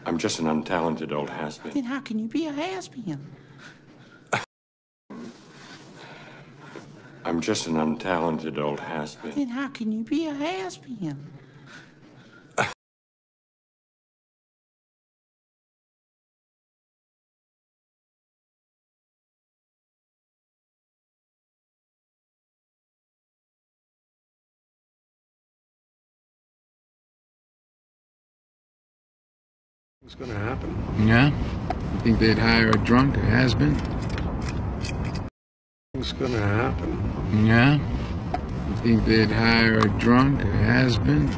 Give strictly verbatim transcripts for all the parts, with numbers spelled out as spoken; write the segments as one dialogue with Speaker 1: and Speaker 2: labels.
Speaker 1: I'm just an untalented old has-been.
Speaker 2: Then how can you be a has-been?
Speaker 1: I'm just an untalented old has-been.
Speaker 2: Then how can you be a has-been?
Speaker 3: What's going to happen?
Speaker 4: Yeah? You think they'd hire a drunk, a has-been?
Speaker 3: What's going to happen?
Speaker 4: Yeah? You think they'd hire a drunk, a has-been?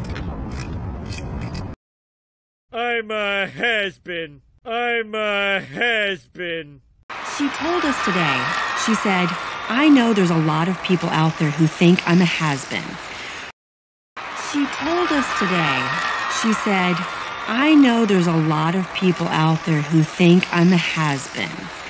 Speaker 5: I'm a has-been. I'm a has-been.
Speaker 6: She told us today, she said, I know there's a lot of people out there who think I'm a has-been. She told us today, she said, I know there's a lot of people out there who think I'm a has-been.